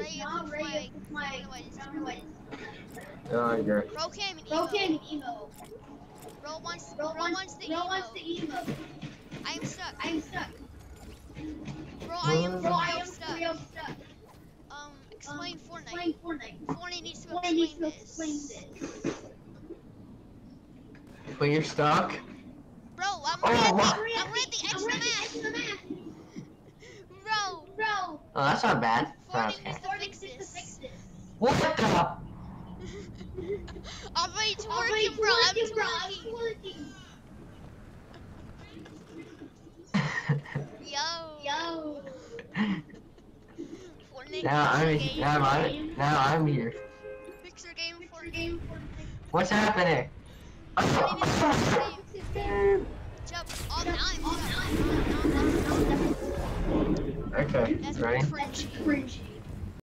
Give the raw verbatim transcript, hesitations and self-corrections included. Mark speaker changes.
Speaker 1: ready
Speaker 2: not
Speaker 1: with
Speaker 2: ready
Speaker 1: my
Speaker 2: with my
Speaker 1: Fortnite.
Speaker 3: Oh, you're.
Speaker 1: Bro came in
Speaker 2: Bro came
Speaker 1: emo.
Speaker 2: in emo.
Speaker 1: Bro wants
Speaker 2: Bro
Speaker 1: bro
Speaker 2: wants,
Speaker 1: wants the
Speaker 2: bro wants
Speaker 1: emo.
Speaker 2: the emo.
Speaker 1: I am stuck.
Speaker 2: I'm stuck.
Speaker 1: Bro, I am
Speaker 2: Bro,
Speaker 1: for
Speaker 2: I
Speaker 1: real
Speaker 2: am for
Speaker 1: stuck.
Speaker 2: real stuck.
Speaker 1: Um,
Speaker 2: Um,
Speaker 1: explain Fortnite.
Speaker 2: explain Fortnite.
Speaker 1: Fortnite needs to
Speaker 2: Fortnite needs
Speaker 1: explain
Speaker 2: to explain
Speaker 1: this.
Speaker 2: this.
Speaker 3: When you're stuck.
Speaker 1: Bro, I'm
Speaker 3: Oh,
Speaker 1: right at the
Speaker 3: what?
Speaker 1: I'm right at the edge
Speaker 2: I'm
Speaker 1: of
Speaker 2: right
Speaker 1: the
Speaker 2: at the edge of the
Speaker 1: map.
Speaker 2: map.
Speaker 1: Bro,
Speaker 2: Bro,
Speaker 3: Oh, that's not bad. Oh,
Speaker 1: Fortnite
Speaker 3: okay.
Speaker 1: needs to fix
Speaker 2: Fortnite needs to fix
Speaker 1: this.
Speaker 2: this.
Speaker 3: What the?
Speaker 1: I'm ready to
Speaker 2: I'm
Speaker 1: work
Speaker 2: ready
Speaker 1: him,
Speaker 2: to
Speaker 1: bro.
Speaker 2: work
Speaker 1: I'm
Speaker 2: you, bro. I'm
Speaker 1: twerking.
Speaker 2: twerking.
Speaker 1: Yo.
Speaker 2: Yo.
Speaker 1: Fortnite
Speaker 3: now
Speaker 1: fix your
Speaker 3: I'm
Speaker 1: game.
Speaker 3: now I'm now I'm here.
Speaker 1: Fix your game,
Speaker 2: Fix your
Speaker 1: Fortnite.
Speaker 2: game, Fortnite.
Speaker 3: What's happening?
Speaker 1: Fortnite needs to fix his game.
Speaker 2: Fix his game.
Speaker 1: Jump. Oh, now I'm
Speaker 2: Oh,
Speaker 1: stuck.
Speaker 2: now I'm
Speaker 1: Now, now I'm
Speaker 2: stuck.
Speaker 1: definitely stuck.
Speaker 3: Okay,
Speaker 1: That's
Speaker 3: ready?
Speaker 1: cringy.
Speaker 2: Cringy.